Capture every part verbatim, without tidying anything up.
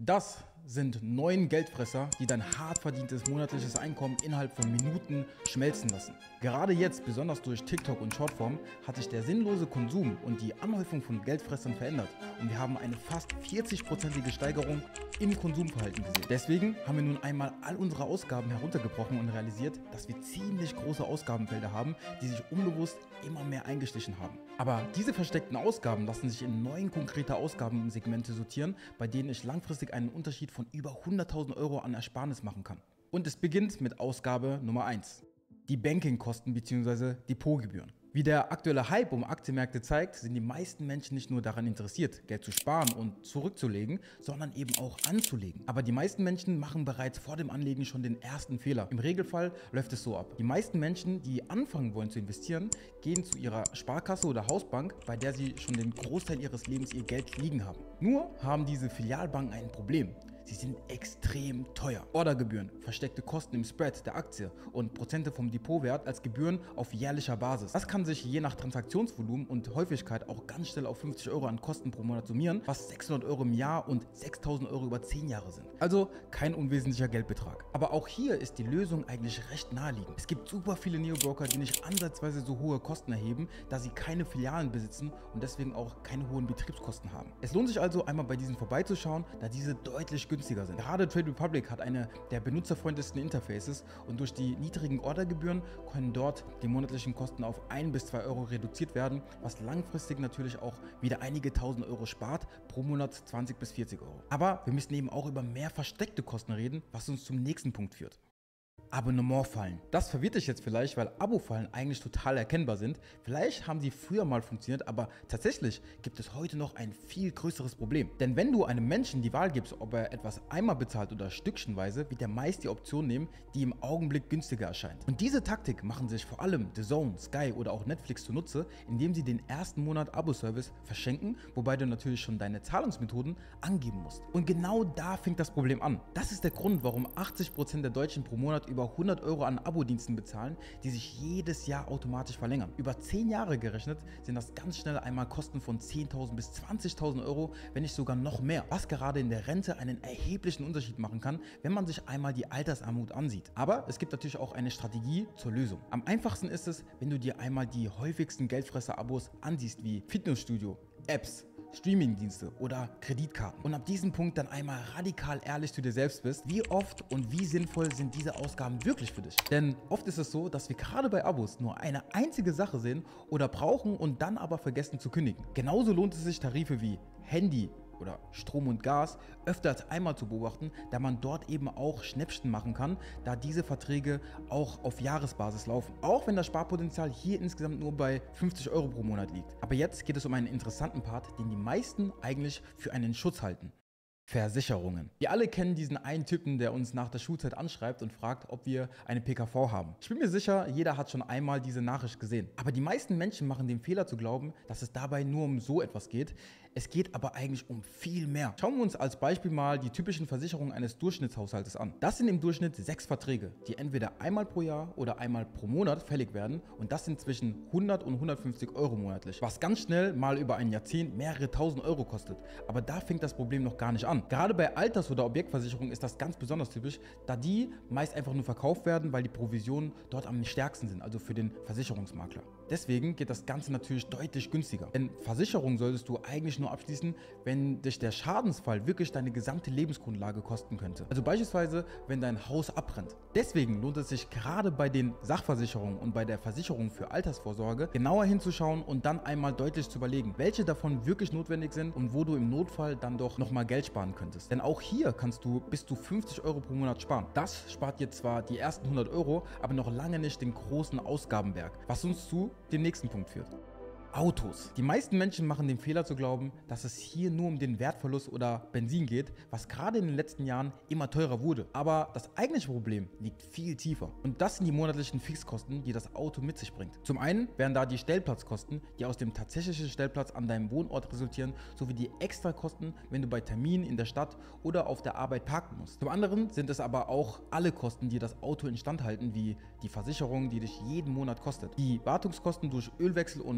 Das sind neun Geldfresser, die dein hart verdientes monatliches Einkommen innerhalb von Minuten schmelzen lassen. Gerade jetzt, besonders durch TikTok und Shortform, hat sich der sinnlose Konsum und die Anhäufung von Geldfressern verändert und wir haben eine fast vierzig-prozentige Steigerung im Konsumverhalten gesehen. Deswegen haben wir nun einmal all unsere Ausgaben heruntergebrochen und realisiert, dass wir ziemlich große Ausgabenfelder haben, die sich unbewusst immer mehr eingeschlichen haben. Aber diese versteckten Ausgaben lassen sich in neun konkrete Ausgabensegmente sortieren, bei denen ich langfristig einen Unterschied von über hunderttausend Euro an Ersparnis machen kann. Und es beginnt mit Ausgabe Nummer eins. Die Bankingkosten bzw. Depotgebühren. Wie der aktuelle Hype um Aktienmärkte zeigt, sind die meisten Menschen nicht nur daran interessiert, Geld zu sparen und zurückzulegen, sondern eben auch anzulegen. Aber die meisten Menschen machen bereits vor dem Anlegen schon den ersten Fehler. Im Regelfall läuft es so ab. Die meisten Menschen, die anfangen wollen zu investieren, gehen zu ihrer Sparkasse oder Hausbank, bei der sie schon den Großteil ihres Lebens ihr Geld liegen haben. Nur haben diese Filialbanken ein Problem. Sie sind extrem teuer. Ordergebühren, versteckte Kosten im Spread der Aktie und Prozente vom Depotwert als Gebühren auf jährlicher Basis. Das kann sich je nach Transaktionsvolumen und Häufigkeit auch ganz schnell auf fünfzig Euro an Kosten pro Monat summieren, was sechshundert Euro im Jahr und sechstausend Euro über zehn Jahre sind. Also kein unwesentlicher Geldbetrag. Aber auch hier ist die Lösung eigentlich recht naheliegend. Es gibt super viele Neobroker, die nicht ansatzweise so hohe Kosten erheben, da sie keine Filialen besitzen und deswegen auch keine hohen Betriebskosten haben. Es lohnt sich also einmal bei diesen vorbeizuschauen, da diese deutlich günstiger sind. Gerade Trade Republic hat eine der benutzerfreundlichsten Interfaces und durch die niedrigen Ordergebühren können dort die monatlichen Kosten auf ein bis zwei Euro reduziert werden, was langfristig natürlich auch wieder einige tausend Euro spart, pro Monat zwanzig bis vierzig Euro. Aber wir müssen eben auch über mehr versteckte Kosten reden, was uns zum nächsten Punkt führt. Abonnementfallen. Das verwirrt dich jetzt vielleicht, weil Abo-Fallen eigentlich total erkennbar sind. Vielleicht haben sie früher mal funktioniert, aber tatsächlich gibt es heute noch ein viel größeres Problem. Denn wenn du einem Menschen die Wahl gibst, ob er etwas einmal bezahlt oder stückchenweise, wird er meist die Option nehmen, die im Augenblick günstiger erscheint. Und diese Taktik machen sich vor allem The Zone, Sky oder auch Netflix zunutze, indem sie den ersten Monat Abo-Service verschenken, wobei du natürlich schon deine Zahlungsmethoden angeben musst. Und genau da fängt das Problem an. Das ist der Grund, warum achtzig Prozent der Deutschen pro Monat über hundert Euro an Abo-Diensten bezahlen, die sich jedes Jahr automatisch verlängern. Über zehn Jahre gerechnet sind das ganz schnell einmal Kosten von zehntausend bis zwanzigtausend Euro, wenn nicht sogar noch mehr, was gerade in der Rente einen erheblichen Unterschied machen kann, wenn man sich einmal die Altersarmut ansieht. Aber es gibt natürlich auch eine Strategie zur Lösung. Am einfachsten ist es, wenn du dir einmal die häufigsten Geldfresser-Abos ansiehst, wie Fitnessstudio, Apps, Streamingdienste oder Kreditkarten. Und ab diesem Punkt dann einmal radikal ehrlich zu dir selbst bist, wie oft und wie sinnvoll sind diese Ausgaben wirklich für dich? Denn oft ist es so, dass wir gerade bei Abos nur eine einzige Sache sehen oder brauchen und dann aber vergessen zu kündigen. Genauso lohnt es sich, Tarife wie Handy oder Strom und Gas öfter als einmal zu beobachten, da man dort eben auch Schnäppchen machen kann, da diese Verträge auch auf Jahresbasis laufen. Auch wenn das Sparpotenzial hier insgesamt nur bei fünfzig Euro pro Monat liegt. Aber jetzt geht es um einen interessanten Part, den die meisten eigentlich für einen Schutz halten. Versicherungen. Wir alle kennen diesen einen Typen, der uns nach der Schulzeit anschreibt und fragt, ob wir eine P K V haben. Ich bin mir sicher, jeder hat schon einmal diese Nachricht gesehen. Aber die meisten Menschen machen den Fehler zu glauben, dass es dabei nur um so etwas geht. Es geht aber eigentlich um viel mehr. Schauen wir uns als Beispiel mal die typischen Versicherungen eines Durchschnittshaushaltes an. Das sind im Durchschnitt sechs Verträge, die entweder einmal pro Jahr oder einmal pro Monat fällig werden und das sind zwischen hundert und hundertfünfzig Euro monatlich, was ganz schnell mal über ein Jahrzehnt mehrere tausend Euro kostet. Aber da fängt das Problem noch gar nicht an. Gerade bei Alters- oder Objektversicherungen ist das ganz besonders typisch, da die meist einfach nur verkauft werden, weil die Provisionen dort am stärksten sind, also für den Versicherungsmakler. Deswegen geht das Ganze natürlich deutlich günstiger. Denn Versicherungen solltest du eigentlich nur abschließen, wenn dich der Schadensfall wirklich deine gesamte Lebensgrundlage kosten könnte. Also beispielsweise, wenn dein Haus abbrennt. Deswegen lohnt es sich gerade bei den Sachversicherungen und bei der Versicherung für Altersvorsorge genauer hinzuschauen und dann einmal deutlich zu überlegen, welche davon wirklich notwendig sind und wo du im Notfall dann doch nochmal Geld sparen könntest. Denn auch hier kannst du bis zu fünfzig Euro pro Monat sparen. Das spart dir zwar die ersten hundert Euro, aber noch lange nicht den großen Ausgabenberg, was uns zu dem nächsten Punkt führt. Autos. Die meisten Menschen machen den Fehler zu glauben, dass es hier nur um den Wertverlust oder Benzin geht, was gerade in den letzten Jahren immer teurer wurde. Aber das eigentliche Problem liegt viel tiefer. Und das sind die monatlichen Fixkosten, die das Auto mit sich bringt. Zum einen wären da die Stellplatzkosten, die aus dem tatsächlichen Stellplatz an deinem Wohnort resultieren, sowie die Extrakosten, wenn du bei Terminen in der Stadt oder auf der Arbeit parken musst. Zum anderen sind es aber auch alle Kosten, die das Auto instand halten, wie die Versicherung, die dich jeden Monat kostet, die Wartungskosten durch Ölwechsel und Werkstattbesuch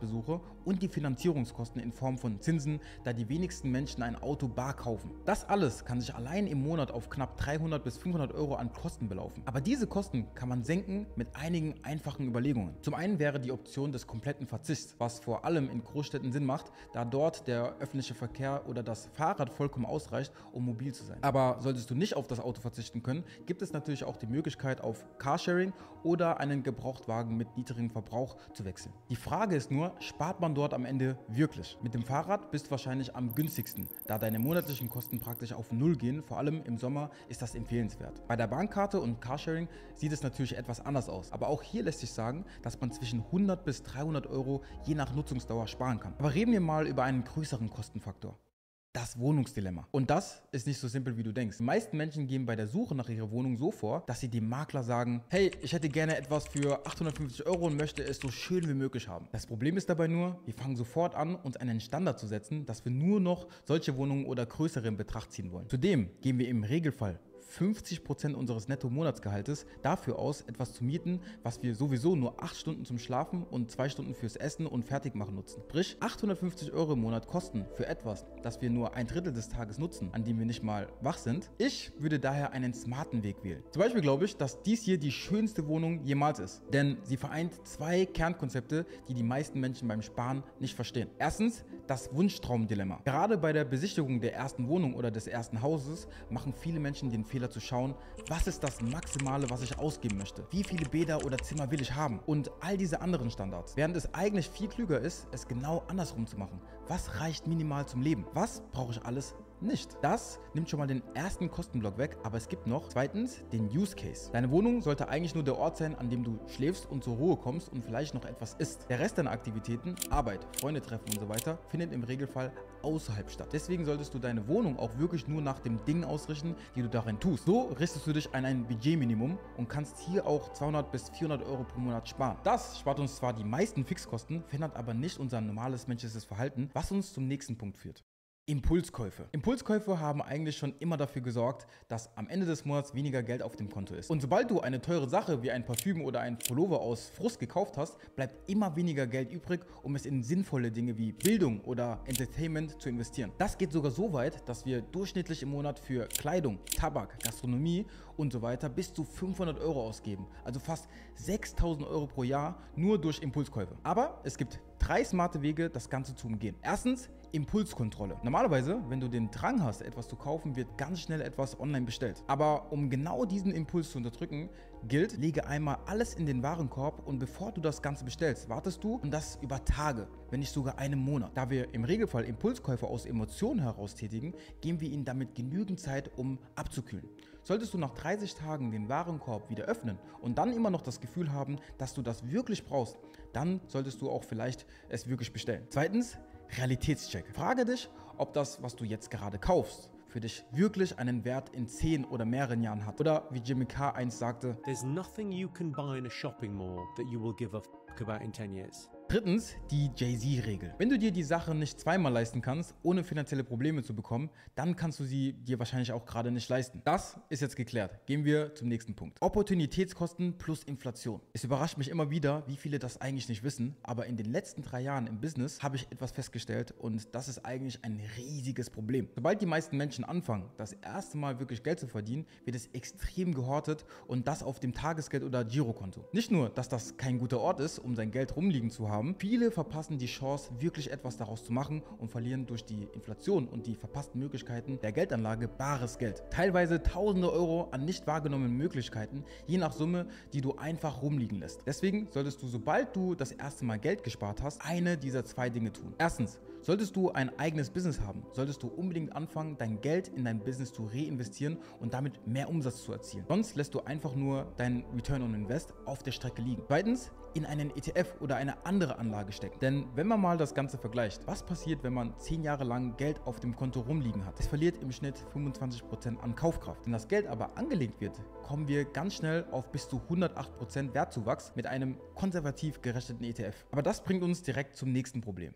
Fahrt-Besuche und die Finanzierungskosten in Form von Zinsen, da die wenigsten Menschen ein Auto bar kaufen. Das alles kann sich allein im Monat auf knapp dreihundert bis fünfhundert Euro an Kosten belaufen. Aber diese Kosten kann man senken mit einigen einfachen Überlegungen. Zum einen wäre die Option des kompletten Verzichts, was vor allem in Großstädten Sinn macht, da dort der öffentliche Verkehr oder das Fahrrad vollkommen ausreicht, um mobil zu sein. Aber solltest du nicht auf das Auto verzichten können, gibt es natürlich auch die Möglichkeit, auf Carsharing oder einen Gebrauchtwagen mit niedrigem Verbrauch zu wechseln. Die Frage ist nur, spart man dort am Ende wirklich? Mit dem Fahrrad bist du wahrscheinlich am günstigsten, da deine monatlichen Kosten praktisch auf Null gehen. Vor allem im Sommer ist das empfehlenswert. Bei der Bahnkarte und Carsharing sieht es natürlich etwas anders aus. Aber auch hier lässt sich sagen, dass man zwischen hundert bis dreihundert Euro je nach Nutzungsdauer sparen kann. Aber reden wir mal über einen größeren Kostenfaktor. Das Wohnungsdilemma. Und das ist nicht so simpel, wie du denkst. Die meisten Menschen gehen bei der Suche nach ihrer Wohnung so vor, dass sie dem Makler sagen, hey, ich hätte gerne etwas für achthundertfünfzig Euro und möchte es so schön wie möglich haben. Das Problem ist dabei nur, wir fangen sofort an, uns einen Standard zu setzen, dass wir nur noch solche Wohnungen oder größere in Betracht ziehen wollen. Zudem geben wir im Regelfall fünfzig Prozent unseres Netto-Monatsgehaltes dafür aus, etwas zu mieten, was wir sowieso nur acht Stunden zum Schlafen und zwei Stunden fürs Essen und Fertigmachen nutzen. Sprich, achthundertfünfzig Euro im Monat kosten für etwas, das wir nur ein Drittel des Tages nutzen, an dem wir nicht mal wach sind. Ich würde daher einen smarten Weg wählen. Zum Beispiel glaube ich, dass dies hier die schönste Wohnung jemals ist, denn sie vereint zwei Kernkonzepte, die die meisten Menschen beim Sparen nicht verstehen. Erstens, das Wunschtraumdilemma. Gerade bei der Besichtigung der ersten Wohnung oder des ersten Hauses machen viele Menschen den Fehler zu schauen, was ist das Maximale, was ich ausgeben möchte? Wie viele Bäder oder Zimmer will ich haben? Und all diese anderen Standards. Während es eigentlich viel klüger ist, es genau andersrum zu machen. Was reicht minimal zum Leben? Was brauche ich alles nicht? Das nimmt schon mal den ersten Kostenblock weg, aber es gibt noch zweitens den Use Case. Deine Wohnung sollte eigentlich nur der Ort sein, an dem du schläfst und zur Ruhe kommst und vielleicht noch etwas isst. Der Rest deiner Aktivitäten, Arbeit, Freunde treffen und so weiter, findet im Regelfall außerhalb statt. Deswegen solltest du deine Wohnung auch wirklich nur nach den Dingen ausrichten, die du darin tust. So richtest du dich an ein Budgetminimum und kannst hier auch zweihundert bis vierhundert Euro pro Monat sparen. Das spart uns zwar die meisten Fixkosten, verändert aber nicht unser normales menschliches Verhalten, was uns zum nächsten Punkt führt. Impulskäufe. Impulskäufe haben eigentlich schon immer dafür gesorgt, dass am Ende des Monats weniger Geld auf dem Konto ist. Und sobald du eine teure Sache wie ein Parfüm oder ein Pullover aus Frust gekauft hast, bleibt immer weniger Geld übrig, um es in sinnvolle Dinge wie Bildung oder Entertainment zu investieren. Das geht sogar so weit, dass wir durchschnittlich im Monat für Kleidung, Tabak, Gastronomie und so weiter bis zu fünfhundert Euro ausgeben. Also fast sechstausend Euro pro Jahr nur durch Impulskäufe. Aber es gibt drei smarte Wege, das Ganze zu umgehen. Erstens, Impulskontrolle. Normalerweise, wenn du den Drang hast, etwas zu kaufen, wird ganz schnell etwas online bestellt. Aber um genau diesen Impuls zu unterdrücken, gilt, lege einmal alles in den Warenkorb und bevor du das Ganze bestellst, wartest du und das über Tage, wenn nicht sogar einen Monat. Da wir im Regelfall Impulskäufe aus Emotionen heraus tätigen, geben wir ihnen damit genügend Zeit, um abzukühlen. Solltest du nach dreißig Tagen den Warenkorb wieder öffnen und dann immer noch das Gefühl haben, dass du das wirklich brauchst, dann solltest du auch vielleicht es wirklich bestellen. Zweitens, Realitätscheck. Frage dich, ob das, was du jetzt gerade kaufst, für dich wirklich einen Wert in zehn oder mehreren Jahren hat. Oder wie Jimmy Carr einst sagte, There's nothing you can buy in a shopping mall that you will give a f about in ten years. Drittens, die Jay-Z-Regel. Wenn du dir die Sache nicht zweimal leisten kannst, ohne finanzielle Probleme zu bekommen, dann kannst du sie dir wahrscheinlich auch gerade nicht leisten. Das ist jetzt geklärt. Gehen wir zum nächsten Punkt. Opportunitätskosten plus Inflation. Es überrascht mich immer wieder, wie viele das eigentlich nicht wissen, aber in den letzten drei Jahren im Business habe ich etwas festgestellt und das ist eigentlich ein riesiges Problem. Sobald die meisten Menschen anfangen, das erste Mal wirklich Geld zu verdienen, wird es extrem gehortet und das auf dem Tagesgeld oder Girokonto. Nicht nur, dass das kein guter Ort ist, um sein Geld rumliegen zu haben, viele verpassen die Chance, wirklich etwas daraus zu machen und verlieren durch die Inflation und die verpassten Möglichkeiten der Geldanlage bares Geld. Teilweise tausende Euro an nicht wahrgenommenen Möglichkeiten, je nach Summe, die du einfach rumliegen lässt. Deswegen solltest du, sobald du das erste Mal Geld gespart hast, eine dieser zwei Dinge tun. Erstens, solltest du ein eigenes Business haben, solltest du unbedingt anfangen, dein Geld in dein Business zu reinvestieren und damit mehr Umsatz zu erzielen. Sonst lässt du einfach nur deinen Return on Invest auf der Strecke liegen. Zweitens, in einen E T F oder eine andere Anlage stecken. Denn wenn man mal das Ganze vergleicht, was passiert, wenn man zehn Jahre lang Geld auf dem Konto rumliegen hat? Es verliert im Schnitt fünfundzwanzig Prozent an Kaufkraft. Wenn das Geld aber angelegt wird, kommen wir ganz schnell auf bis zu hundertacht Prozent Wertzuwachs mit einem konservativ gerechneten E T F. Aber das bringt uns direkt zum nächsten Problem.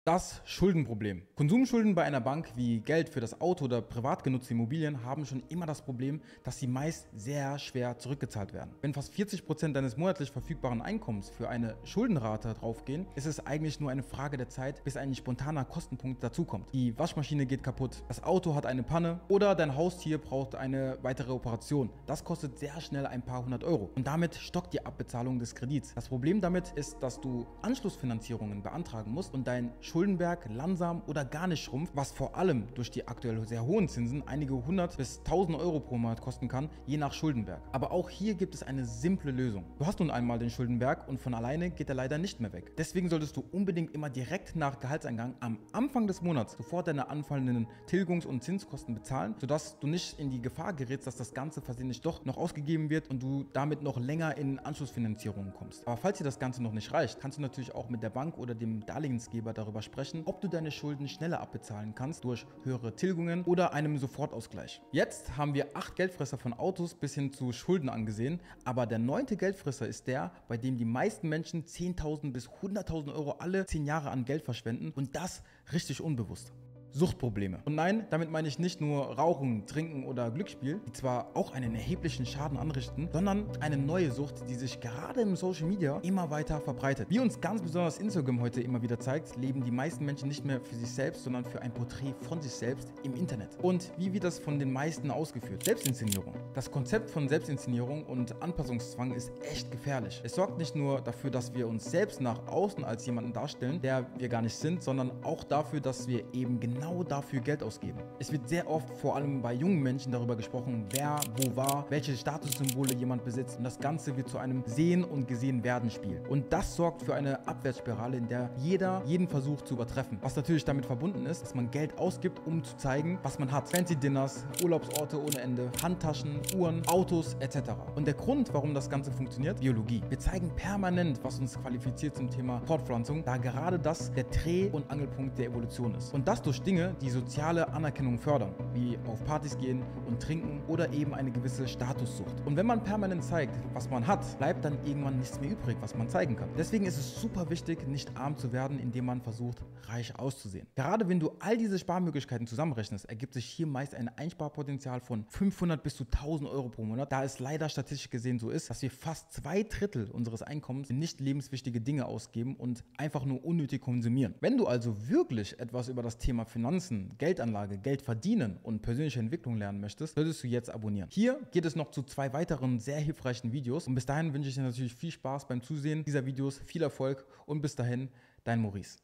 Das Schuldenproblem. Konsumschulden bei einer Bank wie Geld für das Auto oder privat genutzte Immobilien haben schon immer das Problem, dass sie meist sehr schwer zurückgezahlt werden. Wenn fast vierzig Prozent deines monatlich verfügbaren Einkommens für eine Schuldenrate draufgehen, ist es eigentlich nur eine Frage der Zeit, bis ein spontaner Kostenpunkt dazukommt. Die Waschmaschine geht kaputt, das Auto hat eine Panne oder dein Haustier braucht eine weitere Operation. Das kostet sehr schnell ein paar hundert Euro und damit stockt die Abbezahlung des Kredits. Das Problem damit ist, dass du Anschlussfinanzierungen beantragen musst und dein Schuldenberg langsam oder gar nicht schrumpft, was vor allem durch die aktuell sehr hohen Zinsen einige hundert bis tausend Euro pro Monat kosten kann, je nach Schuldenberg. Aber auch hier gibt es eine simple Lösung. Du hast nun einmal den Schuldenberg und von alleine geht er leider nicht mehr weg. Deswegen solltest du unbedingt immer direkt nach Gehaltseingang am Anfang des Monats sofort deine anfallenden Tilgungs- und Zinskosten bezahlen, sodass du nicht in die Gefahr gerätst, dass das Ganze versehentlich doch noch ausgegeben wird und du damit noch länger in Anschlussfinanzierungen kommst. Aber falls dir das Ganze noch nicht reicht, kannst du natürlich auch mit der Bank oder dem Darlehensgeber darüber sprechen, ob du deine Schulden schneller abbezahlen kannst durch höhere Tilgungen oder einem Sofortausgleich. Jetzt haben wir acht Geldfresser von Autos bis hin zu Schulden angesehen, aber der neunte Geldfresser ist der, bei dem die meisten Menschen zehntausend bis hunderttausend Euro alle zehn Jahre an Geld verschwenden und das richtig unbewusst. Suchtprobleme. Und nein, damit meine ich nicht nur Rauchen, Trinken oder Glücksspiel, die zwar auch einen erheblichen Schaden anrichten, sondern eine neue Sucht, die sich gerade im Social Media immer weiter verbreitet. Wie uns ganz besonders Instagram heute immer wieder zeigt, leben die meisten Menschen nicht mehr für sich selbst, sondern für ein Porträt von sich selbst im Internet. Und wie wird das von den meisten ausgeführt? Selbstinszenierung. Das Konzept von Selbstinszenierung und Anpassungszwang ist echt gefährlich. Es sorgt nicht nur dafür, dass wir uns selbst nach außen als jemanden darstellen, der wir gar nicht sind, sondern auch dafür, dass wir eben genau genau dafür Geld ausgeben. Es wird sehr oft, vor allem bei jungen Menschen, darüber gesprochen, wer wo war, welche Statussymbole jemand besitzt und das Ganze wird zu einem Sehen und gesehen werden Spiel. Und das sorgt für eine Abwärtsspirale, in der jeder jeden versucht zu übertreffen. Was natürlich damit verbunden ist, dass man Geld ausgibt, um zu zeigen, was man hat. Fancy Dinners, Urlaubsorte ohne Ende, Handtaschen, Uhren, Autos et cetera. Und der Grund, warum das Ganze funktioniert, Biologie. Wir zeigen permanent, was uns qualifiziert zum Thema Fortpflanzung, da gerade das der Dreh- und Angelpunkt der Evolution ist. Und das durch Dinge, die soziale Anerkennung fördern, wie auf Partys gehen und trinken oder eben eine gewisse Statussucht. Und wenn man permanent zeigt, was man hat, bleibt dann irgendwann nichts mehr übrig, was man zeigen kann. Deswegen ist es super wichtig, nicht arm zu werden, indem man versucht, reich auszusehen. Gerade wenn du all diese Sparmöglichkeiten zusammenrechnest, ergibt sich hier meist ein Einsparpotenzial von fünfhundert bis zu tausend Euro pro Monat, da es leider statistisch gesehen so ist, dass wir fast zwei Drittel unseres Einkommens in nicht lebenswichtige Dinge ausgeben und einfach nur unnötig konsumieren. Wenn du also wirklich etwas über das Thema Finanzen, Geldanlage, Geld verdienen und persönliche Entwicklung lernen möchtest, solltest du jetzt abonnieren. Hier geht es noch zu zwei weiteren sehr hilfreichen Videos und bis dahin wünsche ich dir natürlich viel Spaß beim Zusehen dieser Videos, viel Erfolg und bis dahin, dein Maurice.